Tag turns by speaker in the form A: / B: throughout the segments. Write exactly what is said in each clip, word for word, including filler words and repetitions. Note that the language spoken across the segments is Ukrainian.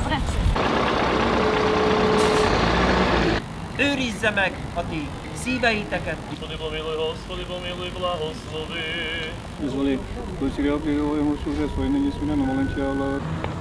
A: Добре.
B: Őrizze meg a ti szíveiteket.
C: Господи помилуй, Господи помилуй, благослови.
D: Звали, досега при Его служа своей ныне свина, но молен Тебя, Аллах.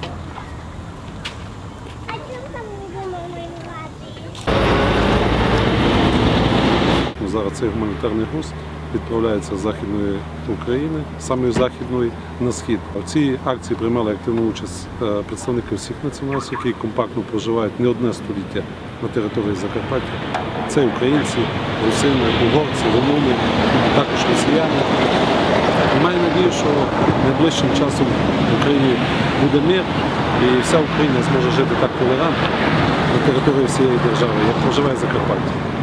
E: Зараз цей гуманітарний груз відправляється з Західної України, саме Західної на Схід. В цій акції приймали активну участь представники всіх національностей, які компактно проживають не одне століття на території Закарпаття. Це українці, русини, угорці, румуни, також росіяни. Маю надію, що найближчим часом в Україні буде мир і вся Україна зможе жити так толерантно на території всієї держави, як проживає Закарпаття.